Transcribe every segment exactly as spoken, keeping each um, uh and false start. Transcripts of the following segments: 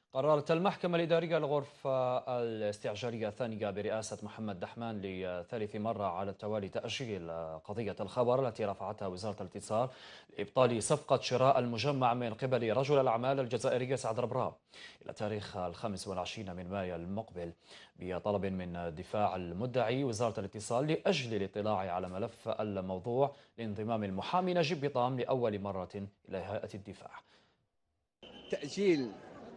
قررت المحكمة الإدارية الغرفة الاستعجالية الثانية برئاسة محمد دحمان لثالث مرة على التوالي تأجيل قضية الخبر التي رفعتها وزارة الاتصال لإبطال صفقة شراء المجمع من قبل رجل الأعمال الجزائري سعد ربراب إلى تاريخ الخامس والعشرين من مايو المقبل، بطلب من دفاع المدعي وزارة الاتصال لأجل الاطلاع على ملف الموضوع لانضمام المحامي نجيب بيطام لأول مرة إلى هيئة الدفاع. تأجيل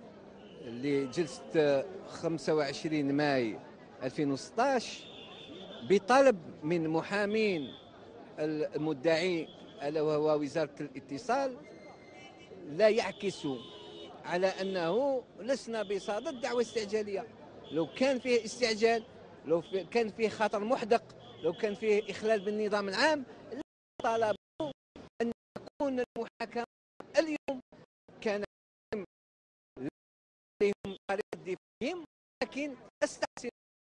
لجلسة خمسة وعشرين ماي ألفين وستة عشر بطلب من محامين المدعي ألا وهو وزارة الاتصال لا يعكس على أنه لسنا بصدد دعوة استعجالية. لو كان فيه استعجال، لو كان فيه خطر محدق، لو كان فيه إخلال بالنظام العام، طلبوا أن تكون المحاكمة اليوم. كان لهم طريقة دفاعهم، لكن استحسن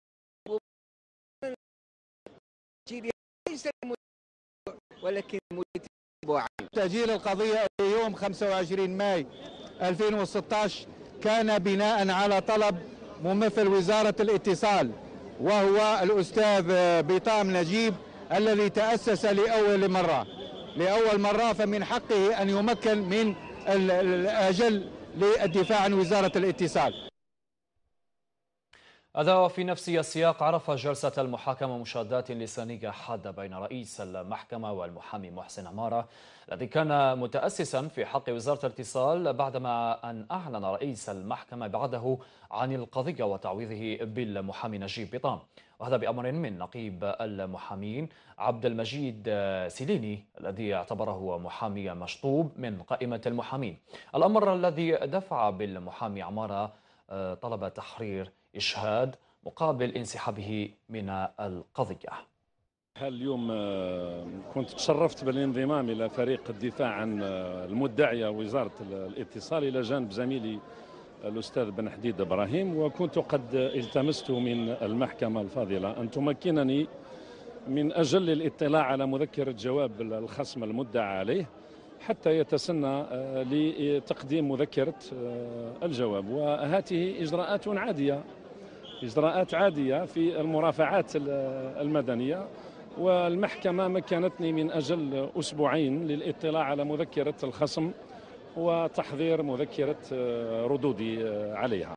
ليس ولكن تأجيل القضية يوم خمسة وعشرين ماي ألفين وستة عشر كان بناء على طلب ممثل وزارة الاتصال وهو الأستاذ بيطام نجيب الذي تأسس لأول مرة لأول مرة فمن حقه أن يمكن من الأجل للدفاع عن وزارة الاتصال. هذا وفي نفس السياق عرف جلسة المحاكمة مشادات لسانية حادة بين رئيس المحكمة والمحامي محسن عمارة الذي كان متأسسا في حق وزارة الاتصال بعدما أن أعلن رئيس المحكمة بعده عن القضية وتعويضه بالمحامي نجيب بيطام، وهذا بأمر من نقيب المحامين عبد المجيد سيليني الذي اعتبره محامي مشطوب من قائمة المحامين، الأمر الذي دفع بالمحامي عمارة طلب تحرير إشهاد مقابل انسحابه من القضية. اليوم كنت تشرفت بالانضمام إلى فريق الدفاع عن المدعية وزارة الاتصال إلى جانب زميلي الأستاذ بن حديد إبراهيم، وكنت قد التمست من المحكمة الفاضلة أن تمكنني من أجل الاطلاع على مذكرة جواب الخصم المدعى عليه حتى يتسنى لتقديم مذكرة الجواب، وهذه إجراءات عادية إجراءات عادية في المرافعات المدنية. والمحكمة مكنتني من أجل أسبوعين للاطلاع على مذكرة الخصم وتحضير مذكرة ردودي عليها.